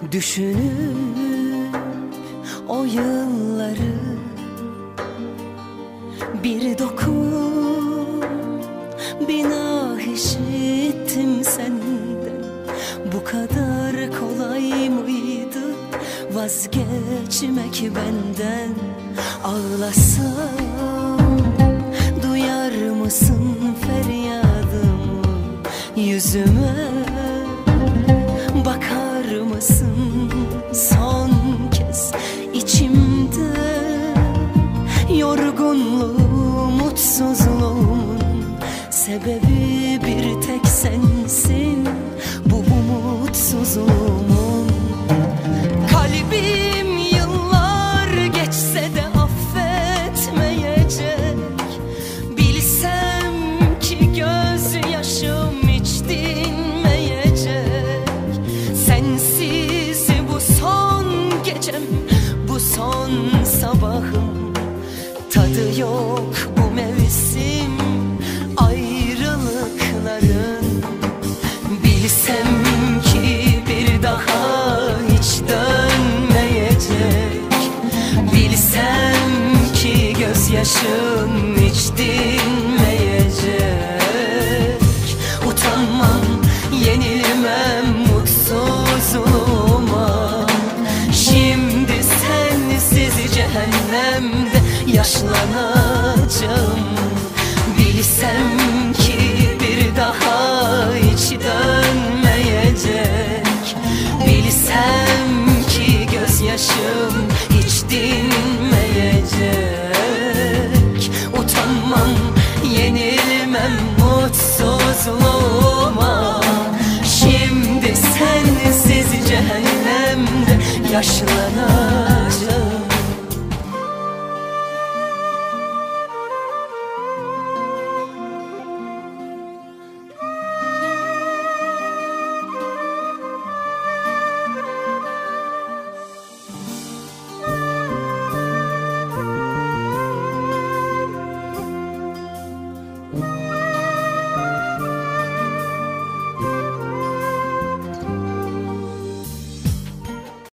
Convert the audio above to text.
Düşünüp o yılları bir dokun, bir nah işittim senden. Bu kadar kolay mıydı vazgeçmek benden? Ağlasam duyar mısın feryadımı? Yüzüme bakar mısın son kez? İçimde yorgunluğum, mutsuzluğumun sebebi bir tek sensin. Bu umutsuzluğumun. Kalbim yıllar geçse de affetmeyecek. Bilsem ki gözyaşım hiç dinmeyecek. Sensiz bu son gecem, bu son sabahım. Tadı yok bu mevsim ayrılıkların. Bilsem ki bir daha hiç dönmeyecek. Bilsem ki gözyaşım hiç dinmeyecek. Utanmam, yenilmem mutsuzluğuma. Şimdi sensiz cehennemde yaşlanacağım. Bilsem ki bir daha hiç dönmeyecek. Bilsem ki gözyaşım hiç dinmeyecek. Utanmam, yenilmem mutsuzluğuma. Şimdi sensiz cehennemde yaşlanacağım.